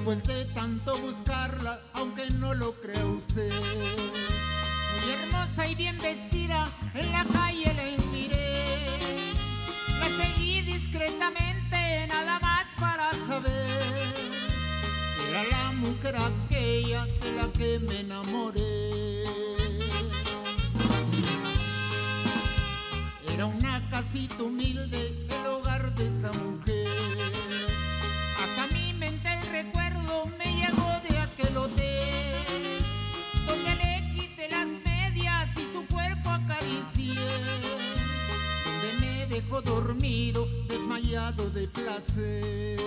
Después de tanto buscarla, aunque no lo crea usted. Muy hermosa y bien vestida, en la calle la miré. La seguí discretamente, nada más para saber si era la mujer aquella de la que me enamoré. Era una casita humilde, el hogar de esa mujer. Hasta mi mente el recuerdo me llegó de aquel hotel, donde le quité las medias y su cuerpo acaricié, donde me dejó dormido, desmayado de placer.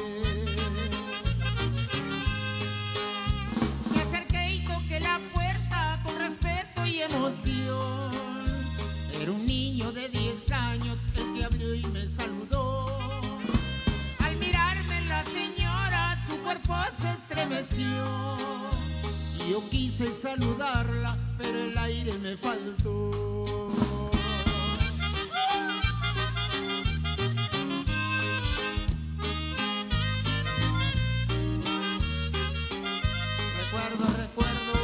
Me acerqué y toqué la puerta con respeto y emoción. Era un niño de 10 años el que abrió y me saludó. Al mirarme la señora, su cuerpo se estremeció. Y yo quise saludarla, pero el aire me faltó. Recuerdo.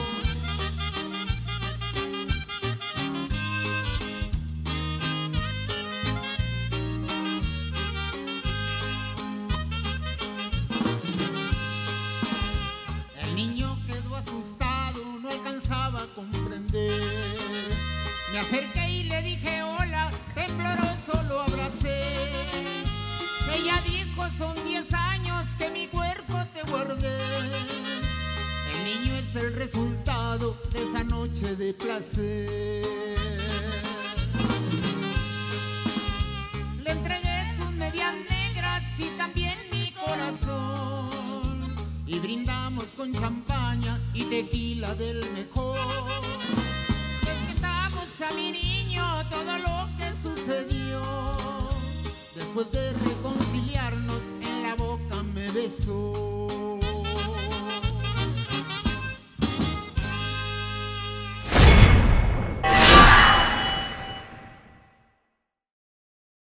El niño quedó asustado, no alcanzaba a comprender. Me acerqué y le dije hola, tembloroso lo abracé. Ella dijo, son 10 años que mi cuerpo te guardé. El niño es el resultado de esa noche de placer. Le entregué sus medias negras y también mi corazón, y brindamos con champaña y tequila del mejor. Le contamos a mi niño todo lo que sucedió. Después de reconciliarnos, en la boca me besó.